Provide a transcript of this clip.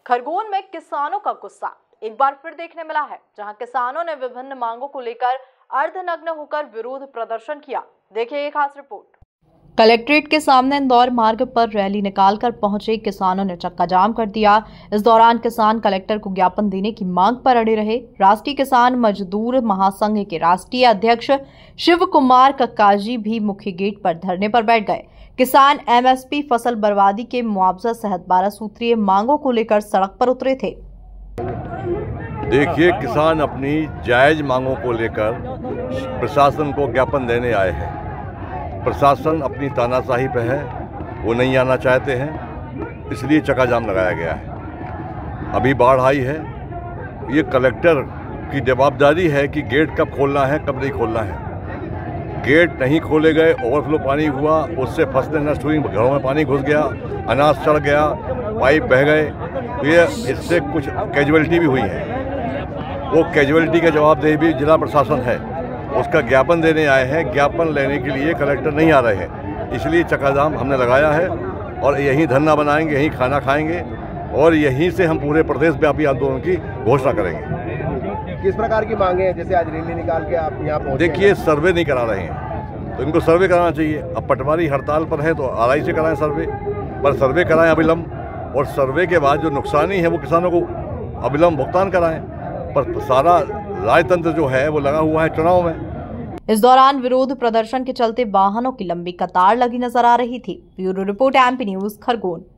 खरगोन में किसानों का गुस्सा एक बार फिर देखने मिला है, जहां किसानों ने विभिन्न मांगों को लेकर अर्धनग्न होकर विरोध प्रदर्शन किया। देखिए एक खास रिपोर्ट। कलेक्ट्रेट के सामने इंदौर मार्ग पर रैली निकालकर पहुंचे किसानों ने चक्का जाम कर दिया। इस दौरान किसान कलेक्टर को ज्ञापन देने की मांग पर अड़े रहे। राष्ट्रीय किसान मजदूर महासंघ के राष्ट्रीय अध्यक्ष शिव कुमार कक्काजी भी मुख्य गेट पर धरने पर बैठ गए। किसान एमएसपी फसल बर्बादी के मुआवजा सहित 12 सूत्रीय मांगों को लेकर सड़क पर उतरे थे। देखिए, किसान अपनी जायज मांगों को लेकर प्रशासन को ज्ञापन देने आए हैं। प्रशासन अपनी तानाशाही पे है, वो नहीं आना चाहते हैं, इसलिए चक्का जाम लगाया गया है। अभी बाढ़ आई है, ये कलेक्टर की जवाबदारी है कि गेट कब खोलना है कब नहीं खोलना है। गेट नहीं खोले गए, ओवरफ्लो पानी हुआ, उससे फसलें नष्ट हुई, घरों में पानी घुस गया, अनाज सड़ गया, पाइप बह गए, तो ये इससे कुछ कैजुअलिटी भी हुई है। वो कैजुअलिटी का जवाबदेही भी जिला प्रशासन है, उसका ज्ञापन देने आए हैं। ज्ञापन लेने के लिए कलेक्टर नहीं आ रहे हैं, इसलिए चक्काजाम हमने लगाया है और यहीं धरना बनाएंगे, यहीं खाना खाएंगे और यहीं से हम पूरे प्रदेश व्यापी आंदोलन की घोषणा करेंगे। किस प्रकार की मांगे हैं? जैसे आज रैली निकाल के आप यहाँ पहुँचे। देखिए, सर्वे नहीं करा रहे हैं तो इनको सर्वे कराना चाहिए। अब पटवारी हड़ताल पर है तो आरआई से कराएं सर्वे, पर सर्वे कराएं अविलंब, और सर्वे के बाद जो नुकसानी है वो किसानों को अविलंब भुगतान कराएं। पर सारा राजतंत्र जो है वो लगा हुआ है चुनाव में। इस दौरान विरोध प्रदर्शन के चलते वाहनों की लंबी कतार लगी नजर आ रही थी। Bureau report, MP news, Khargone.